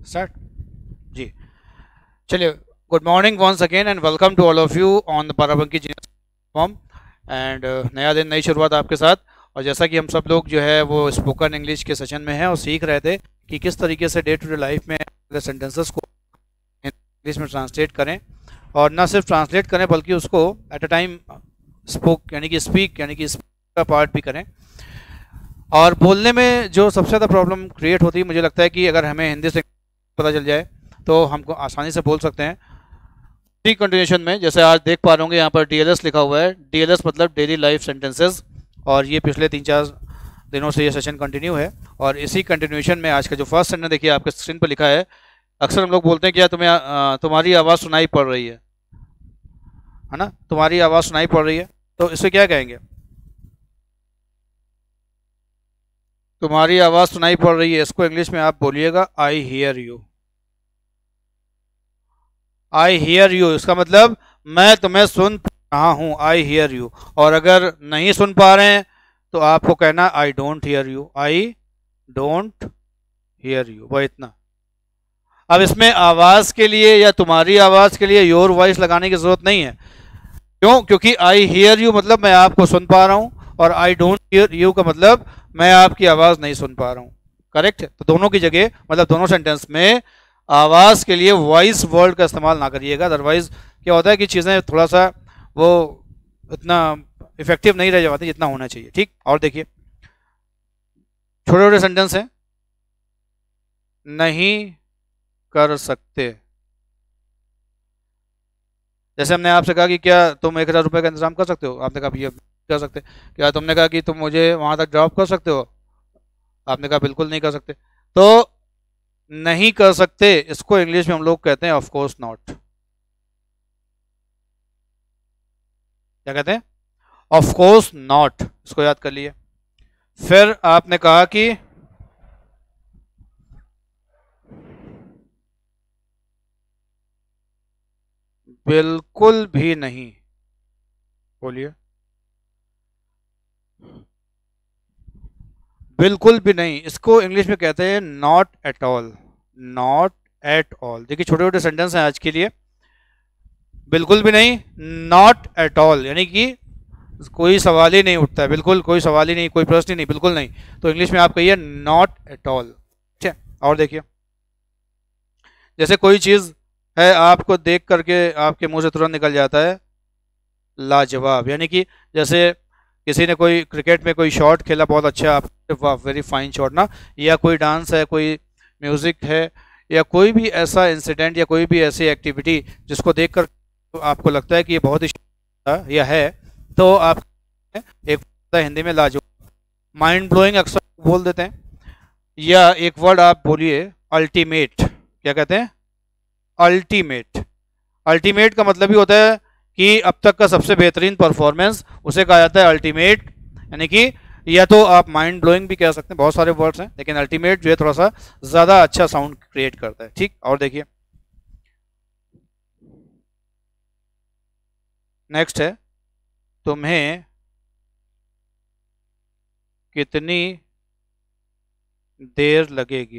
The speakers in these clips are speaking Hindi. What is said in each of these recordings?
स्टार्ट जी। चलिए, good morning once again and welcome to all of you on the Barabanki genius platform. And नया दिन, नई शुरुआत आपके साथ। और जैसा कि हम सब लोग जो है वो स्पोकन इंग्लिश के सेशन में हैं और सीख रहे थे कि किस तरीके से डे टू डे लाइफ में सेंटेंसेस को इंग्लिश में ट्रांसलेट करें, और ना सिर्फ ट्रांसलेट करें बल्कि उसको एट अ टाइम स्पोक यानी कि स्पीक का पार्ट भी करें। और बोलने में जो सबसे ज़्यादा प्रॉब्लम क्रिएट होती है, मुझे लगता है कि अगर हमें हिंदी से पता चल जाए तो हमको आसानी से बोल सकते हैं। टी कंटिन्यूशन में जैसे आज देख पा रहे होंगे यहाँ पर डीएलएस लिखा हुआ है। डीएलएस मतलब डेली लाइफ सेंटेंसेस, और ये पिछले 3-4 दिनों से ये सेशन कंटिन्यू है। और इसी कंटिन्यूशन में आज का जो फर्स्ट सेंटेंस देखिए आपके स्क्रीन पर लिखा है। अक्सर हम लोग बोलते हैं क्या तुम्हारी आवाज़ सुनाई पड़ रही है ना, तुम्हारी आवाज़ सुनाई पड़ रही है, तो इसे क्या कहेंगे? तुम्हारी आवाज़ सुनाई पड़ रही है, इसको इंग्लिश में आप बोलिएगा I hear you. I hear you, इसका मतलब मैं तुम्हें सुन रहा हूं, आई हियर यू। और अगर नहीं सुन पा रहे हैं तो आपको कहना I don't hear you, I don't hear you, वह इतना। अब इसमें आवाज़ के लिए या तुम्हारी आवाज़ के लिए योर वॉइस लगाने की ज़रूरत नहीं है। क्यों? क्योंकि आई हियर यू मतलब मैं आपको सुन पा रहा हूं, और आई डोंट हियर यू का मतलब मैं आपकी आवाज़ नहीं सुन पा रहा हूं। करेक्ट है? तो दोनों की जगह, मतलब दोनों सेंटेंस में आवाज़ के लिए वॉइस वर्ड का इस्तेमाल ना करिएगा। अदरवाइज क्या होता है कि चीज़ें थोड़ा सा वो इतना इफेक्टिव नहीं रह जाती जितना होना चाहिए। ठीक, और देखिए छोटे छोटे सेंटेंस हैं। नहीं कर सकते, जैसे हमने आपसे कहा कि क्या तुम 1000 रुपये का इंतजाम कर सकते हो, आपने कहा भैया कर सकते। क्या तुमने कहा कि तुम मुझे वहां तक ड्रॉप कर सकते हो, आपने कहा बिल्कुल नहीं कर सकते। तो नहीं कर सकते इसको इंग्लिश में हम लोग कहते हैं ऑफ कोर्स नॉट। क्या कहते हैं? ऑफ कोर्स नॉट, इसको याद कर लिए। फिर आपने कहा कि बिल्कुल भी नहीं, बोलिए बिल्कुल भी नहीं, इसको इंग्लिश में कहते हैं not at all. Not at all, देखिए छोटे छोटे सेंटेंस हैं आज के लिए। बिल्कुल भी नहीं, नॉट एट ऑल, यानी कि कोई सवाल ही नहीं उठता है, बिल्कुल कोई सवाल ही नहीं, कोई प्रश्न ही नहीं, बिल्कुल नहीं। तो इंग्लिश में आप कहिए नॉट एट ऑल। ठीक है, और देखिए जैसे कोई चीज़ है, आपको देख करके आपके मुंह से तुरंत निकल जाता है लाजवाब, यानी कि जैसे किसी ने कोई क्रिकेट में कोई शॉट खेला बहुत अच्छा, आप वाह वेरी फाइन शॉट ना, या कोई डांस है, कोई म्यूज़िक है, या कोई भी ऐसा इंसिडेंट या कोई भी ऐसी एक्टिविटी जिसको देखकर तो आपको लगता है कि ये बहुत ही या है, तो आप एक हिंदी में लाजवाब, माइंड ब्लोइंग अक्सर बोल देते हैं। या एक वर्ड आप बोलिए अल्टीमेट। क्या कहते हैं? अल्टीमेट। अल्टीमेट का मतलब ही होता है कि अब तक का सबसे बेहतरीन परफॉर्मेंस, उसे कहा जाता है अल्टीमेट। यानी कि या तो आप माइंड ब्लोइंग भी कह सकते हैं, बहुत सारे वर्ड्स हैं, लेकिन अल्टीमेट जो है थोड़ा सा ज़्यादा अच्छा साउंड क्रिएट करता है। ठीक, और देखिए नेक्स्ट है, तुम्हें कितनी देर लगेगी।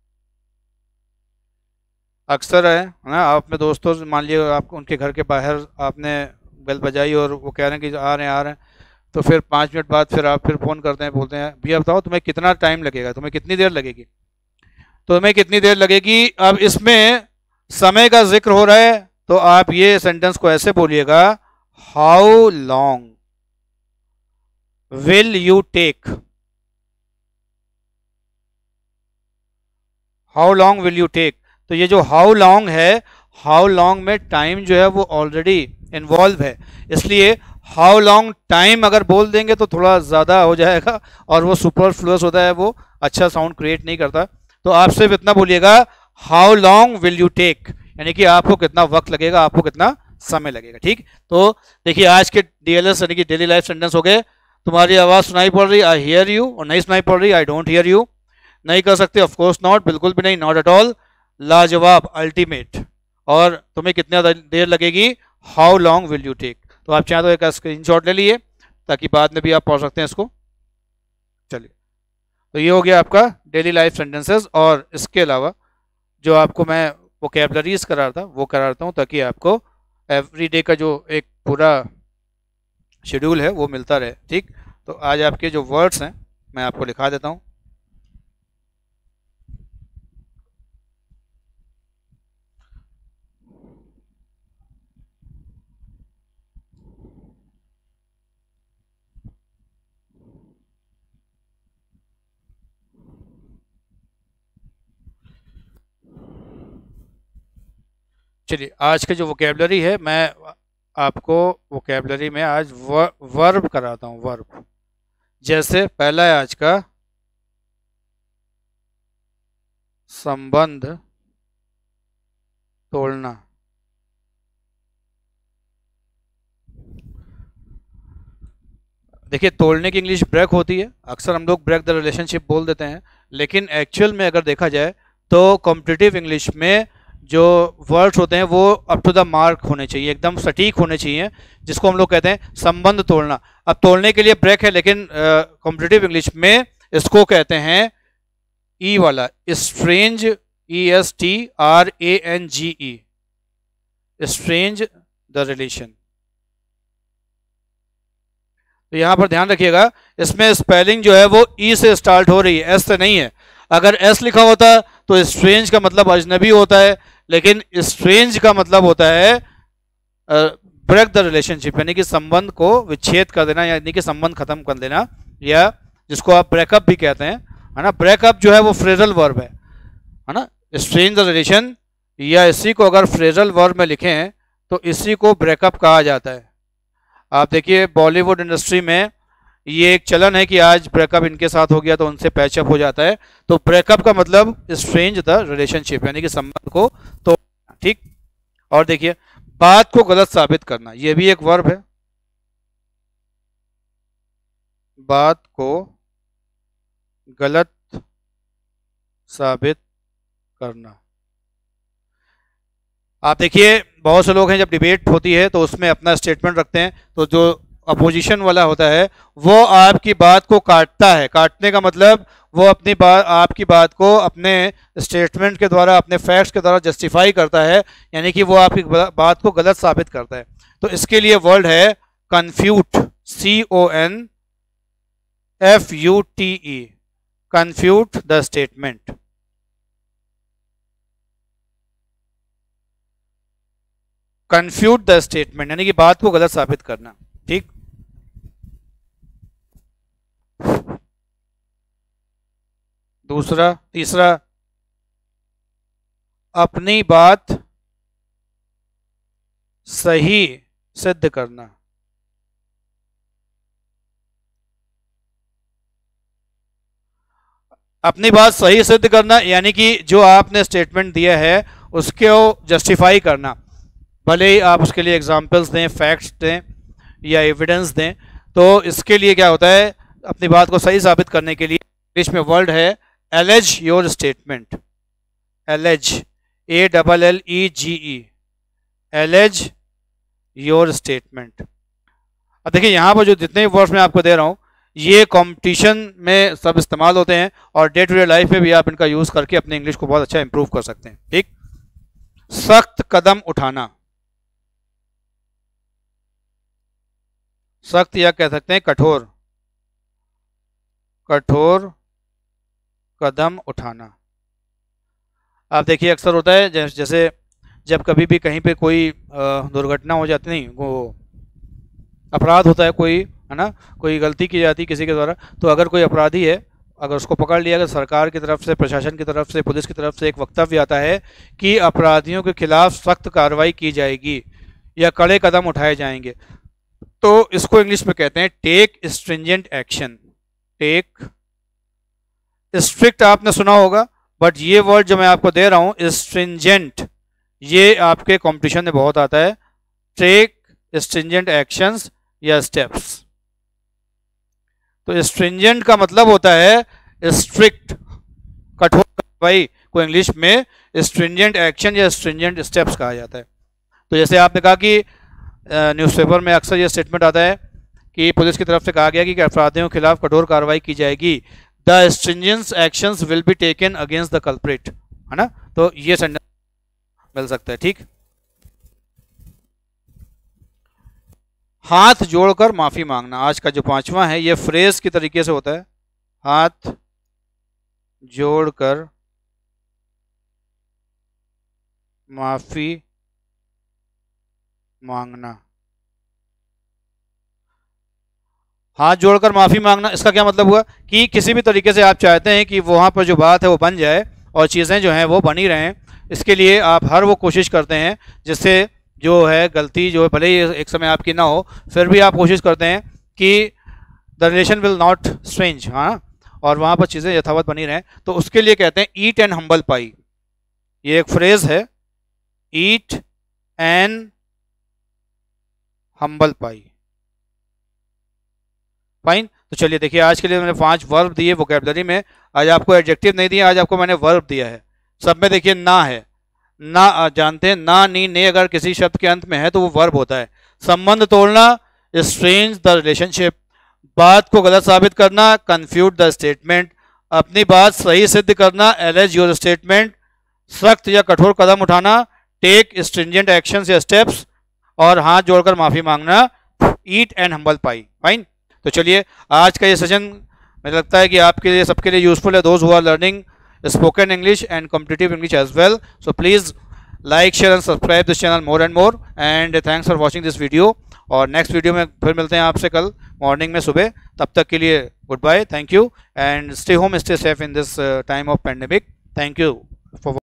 अक्सर है ना, आप अपने दोस्तों से, मान लिया आप उनके घर के बाहर आपने बेल बजाई और वो कह रहे हैं कि आ रहे हैं आ रहे हैं, तो फिर 5 मिनट बाद फिर आप फिर फ़ोन करते हैं, बोलते हैं भैया बताओ तुम्हें कितना टाइम लगेगा, तुम्हें कितनी देर लगेगी, तुम्हें कितनी देर लगेगी। अब इसमें समय का जिक्र हो रहा है, तो आप ये सेंटेंस को ऐसे बोलिएगा, how long will you take. How long will you take, तो ये जो हाउ लॉन्ग है, हाउ लॉन्ग में टाइम जो है वो ऑलरेडी इन्वॉल्व है, इसलिए हाउ लॉन्ग टाइम अगर बोल देंगे तो थोड़ा ज़्यादा हो जाएगा और वो सुपरफ्लुअस होता है, वो अच्छा साउंड क्रिएट नहीं करता। तो आप सिर्फ इतना बोलिएगा, how long will you take, यानी कि आपको कितना वक्त लगेगा, आपको कितना समय लगेगा। ठीक, तो देखिए आज के डीएलएस यानी कि डेली लाइफ सेंटेंस हो गए। तुम्हारी आवाज़ सुनाई पड़ रही, आई हियर यू, और नहीं सुनाई पड़ रही, आई डोंट हियर यू। नहीं कर सकते, ऑफ कोर्स नॉट, बिल्कुल भी नहीं, नॉट एट ऑल। लाजवाब, अल्टीमेट। और तुम्हें कितना देर लगेगी, how long will you take. तो आप चाहें तो एक स्क्रीनशॉट ले लिए ताकि बाद में भी आप पढ़ सकते हैं इसको। चलिए, तो ये हो गया आपका डेली लाइफ सेंटेंसेस। और इसके अलावा जो आपको मैं वोकैबलरीज करा रहा था वो कराता हूँ, ताकि आपको एवरीडे का जो एक पूरा शेड्यूल है वो मिलता रहे। ठीक, तो आज आपके जो वर्ड्स हैं मैं आपको लिखा देता हूँ। चलिए, आज के जो वोकेबलरी है मैं आपको वोकेबलरी में आज वर्ब कराता हूँ। वर्ब जैसे पहला है आज का संबंध तोड़ना। देखिए, तोड़ने की इंग्लिश ब्रेक होती है, अक्सर हम लोग ब्रेक द रिलेशनशिप बोल देते हैं, लेकिन एक्चुअल में अगर देखा जाए तो कॉम्पिटिटिव इंग्लिश में जो वर्ड्स होते हैं वो अप टू द मार्क होने चाहिए, एकदम सटीक होने चाहिए, जिसको हम लोग कहते हैं संबंध तोड़ना। अब तोड़ने के लिए ब्रेक है, लेकिन कॉम्पिटिटिव इंग्लिश में इसको कहते हैं ई वाला, strange, ESTRANGE, strange the relation. तो यहां पर ध्यान रखिएगा, इसमें स्पेलिंग जो है वो ई से स्टार्ट हो रही है, एस से नहीं है। अगर एस लिखा होता तो स्ट्रेंज का मतलब अजनबी होता है, लेकिन स्ट्रेंज का मतलब होता है ब्रेक द रिलेशनशिप, यानी कि संबंध को विच्छेद कर देना, यानी कि संबंध खत्म कर देना, या जिसको आप ब्रेकअप भी कहते हैं, है ना। ब्रेकअप जो है वो फ्रेजल वर्ब है ना। स्ट्रेंज द रिलेशन या इसी को अगर फ्रेजल वर्ब में लिखें तो इसी को ब्रेकअप कहा जाता है। आप देखिए, बॉलीवुड इंडस्ट्री में ये एक चलन है कि आज ब्रेकअप इनके साथ हो गया तो उनसे पैचअप हो जाता है। तो ब्रेकअप का मतलब स्ट्रेंज द रिलेशनशिप, यानी कि संबंध को तो। ठीक, और देखिए, बात को गलत साबित करना, ये भी एक वर्ब है। बात को गलत साबित करना। आप देखिए, बहुत से लोग हैं जब डिबेट होती है तो उसमें अपना स्टेटमेंट रखते हैं, तो जो अपोजिशन वाला होता है वो आपकी बात को काटता है। काटने का मतलब वो अपनी बात, आपकी बात को अपने स्टेटमेंट के द्वारा, अपने फैक्ट्स के द्वारा जस्टिफाई करता है, यानी कि वो आपकी बात को गलत साबित करता है। तो इसके लिए वर्ड है confute, CONFUTE, confute the statement. Confute the statement यानी कि बात को गलत साबित करना। ठीक, तीसरा, अपनी बात सही सिद्ध करना। अपनी बात सही सिद्ध करना यानी कि जो आपने स्टेटमेंट दिया है उसको जस्टिफाई करना, भले ही आप उसके लिए एग्जाम्पल्स दें, फैक्ट्स दें या एविडेंस दें। तो इसके लिए क्या होता है, अपनी बात को सही साबित करने के लिए इंग्लिश में वर्ड है allege your statement. Allege, ALLEGE, allege your statement. अब देखिए, यहाँ पर जो जितने वर्ड्स मैं आपको दे रहा हूँ ये कंपटीशन में सब इस्तेमाल होते हैं, और डे टू डे लाइफ में भी आप इनका यूज करके अपने इंग्लिश को बहुत अच्छा इंप्रूव कर सकते हैं। ठीक, सख्त कदम उठाना, सख्त या कह सकते हैं कठोर, कठोर कदम उठाना। आप देखिए, अक्सर होता है जैसे जब कभी भी कहीं पे कोई दुर्घटना हो जाती, नहीं वो अपराध होता है कोई, है ना, कोई गलती की जाती किसी के द्वारा, तो अगर कोई अपराधी है, अगर उसको पकड़ लिया गया, सरकार की तरफ से, प्रशासन की तरफ से, पुलिस की तरफ से एक वक्तव्य आता है कि अपराधियों के खिलाफ सख्त कार्रवाई की जाएगी या कड़े कदम उठाए जाएंगे, तो इसको इंग्लिश में कहते हैं take stringent action. Take, strict आपने सुना होगा, बट ये वर्ड जो मैं आपको दे रहा हूं स्ट्रिंजेंट, ये आपके कंपटीशन में बहुत आता है। टेक स्ट्रिंजेंट एक्शंस या स्टेप्स। तो स्ट्रिंजेंट का मतलब होता है स्ट्रिक्ट, कठोर कार्रवाई को इंग्लिश में स्ट्रिंजेंट एक्शन या स्ट्रिंजेंट स्टेप्स कहा जाता है। तो जैसे आपने कहा कि न्यूज़पेपर में अक्सर ये स्टेटमेंट आता है कि पुलिस की तरफ से कहा गया कि अपराधियों के खिलाफ कठोर कार्रवाई की जाएगी, the stringent actions will be taken against the culprit, है ना। तो ये सेंटेंस मिल सकता है, ठीक। हाथ जोड़कर माफी मांगना, आज का जो पांचवा है, ये फ्रेज की तरीके से होता है, हाथ जोड़कर माफी मांगना। हाथ जोड़कर माफी मांगना, इसका क्या मतलब हुआ कि किसी भी तरीके से आप चाहते हैं कि वहां पर जो बात है वो बन जाए और चीज़ें जो हैं वो बनी रहें, इसके लिए आप हर वो कोशिश करते हैं जिससे जो है गलती जो है भले ही एक समय आपकी ना हो, फिर भी आप कोशिश करते हैं कि the relation will not strange, हाँ, और वहां पर चीज़ें यथावत बनी रहें। तो उसके लिए कहते हैं ईट एंड हम्बल पाई, ये एक फ्रेज है, eat and humble pie. Fine. तो चलिए देखिए, आज के लिए मैंने 5 वर्ब दिए वोकेबलरी में। आज आपको एडजेक्टिव नहीं दिया, आज आपको मैंने वर्ब दिया है। सब में देखिए ना है, ना जानते हैं, ना नी ने अगर किसी शब्द के अंत में है तो वो वर्ब होता है। संबंध तोड़ना, स्ट्रेंज द रिलेशनशिप, बात को गलत साबित करना, कंफ्यूज द स्टेटमेंट, अपनी बात सही सिद्ध करना, एलेज योर स्टेटमेंट, सख्त या कठोर कदम उठाना, टेक स्ट्रिंजेंट एक्शंस या स्टेप्स, और हाथ जोड़कर माफी मांगना, eat and humble pie. Fine. तो चलिए, आज का ये सेशन मुझे लगता है कि आपके लिए, सबके लिए यूजफुल है, those who are learning spoken English and competitive English as well. So please like share and subscribe this channel more and more, and thanks for watching this video. और नेक्स्ट वीडियो में फिर मिलते हैं आपसे कल मॉर्निंग में, सुबह। तब तक के लिए good bye, thank you, and stay home, stay safe in this time of pandemic. Thank you for